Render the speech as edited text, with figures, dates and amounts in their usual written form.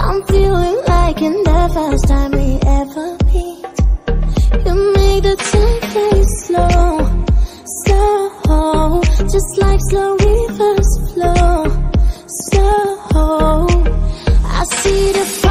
I'm feeling like in the first time we ever meet. You make the time play slow, slow, just like slow rivers flow. Slow, I see the